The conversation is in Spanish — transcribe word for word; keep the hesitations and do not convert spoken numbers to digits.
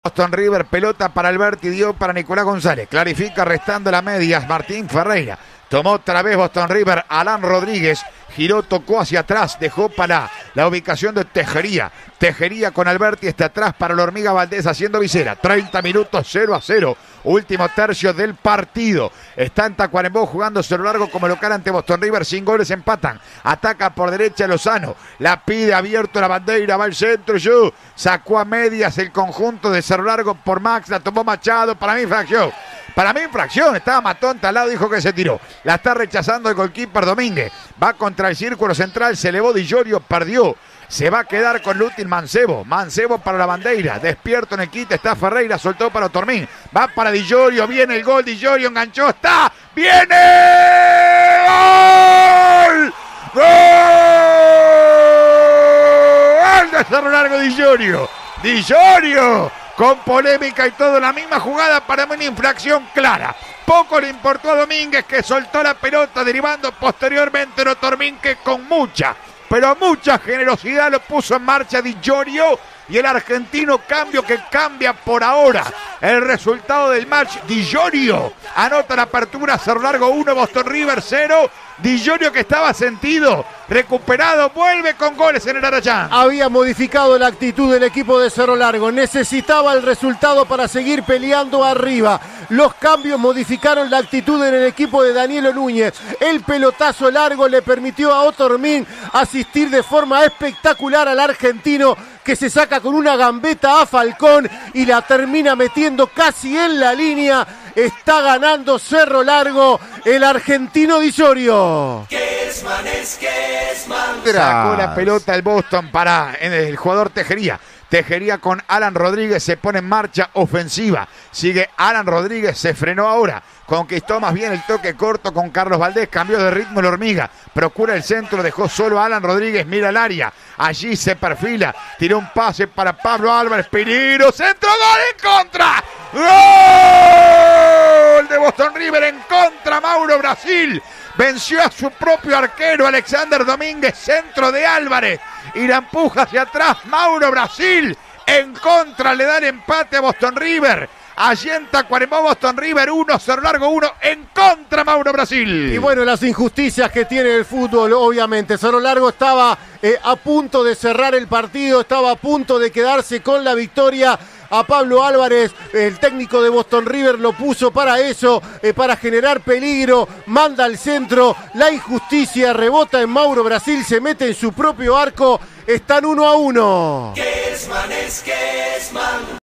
Boston River, pelota para Alberti, dio para Nicolás González. Clarifica restando las medias Martín Ferreira. Tomó otra vez Boston River, Alan Rodríguez. Giró, tocó hacia atrás, dejó para la ubicación de Tejería. Tejería con Alberti, está atrás para la Hormiga Valdés haciendo visera. treinta minutos, cero a cero. Último tercio del partido. Está en Tacuarembó jugando cero largo como local ante Boston River. Sin goles empatan. Ataca por derecha Lozano. La pide abierto la bandera. Va al centro. Yo sacó a medias el conjunto de cero largo por Max. La tomó Machado. Para mí infracción. Para mí infracción. Estaba Matón talado. Dijo que se tiró. La está rechazando el goalkeeper Domínguez. Va contra el círculo central. Se elevó Di Llorio. Perdió. Se va a quedar con Lutin Mancebo. Mancebo para la bandera. Despierto en el quite. Está Ferreira. Soltó para Otormín. Va para Di Llorio. Viene el gol. Di Llorio enganchó. Está. ¡Viene! ¡Gol! ¡Gol! De cerro largo Di Llorio. Di Llorio. Con polémica y todo. La misma jugada. Para mí una infracción clara. Poco le importó a Domínguez, que soltó la pelota derivando posteriormente en Otormín, que con mucha pero mucha generosidad lo puso en marcha Di Llorio, y el argentino cambio que cambia por ahora el resultado del match. Di Llorio anota la apertura, Cerro Largo uno, Boston River cero. Di Llorio, que estaba sentido, recuperado, vuelve con goles en el Arayán. Había modificado la actitud del equipo de Cerro Largo, necesitaba el resultado para seguir peleando arriba. Los cambios modificaron la actitud en el equipo de Danielo Núñez. El pelotazo largo le permitió a Otormín asistir de forma espectacular al argentino, que se saca con una gambeta a Falcón y la termina metiendo casi en la línea. Está ganando Cerro Largo, el argentino Di Llorio. Sacó la pelota el Boston para el jugador Tejería. Tejería con Alan Rodríguez, se pone en marcha ofensiva. Sigue Alan Rodríguez, se frenó ahora. Conquistó más bien el toque corto con Carlos Valdés. Cambió de ritmo la Hormiga. Procura el centro, dejó solo a Alan Rodríguez. Mira el área. Allí se perfila. Tiró un pase para Pablo Álvarez. Peligro. Centro, gol en contra. Gol de Boston River en contra. Mauro Brasil venció a su propio arquero Alexander Domínguez. Centro de Álvarez. Y la empuja hacia atrás Mauro Brasil. En contra le da el empate a Boston River. Allí en Tacuarembó, Boston River uno, Cerro Largo uno, en contra Mauro Brasil. Y bueno, las injusticias que tiene el fútbol, obviamente. Cerro Largo estaba eh, a punto de cerrar el partido, estaba a punto de quedarse con la victoria. A Pablo Álvarez, el técnico de Boston River, lo puso para eso, eh, para generar peligro, manda al centro, la injusticia rebota en Mauro Brasil, se mete en su propio arco, están uno a uno.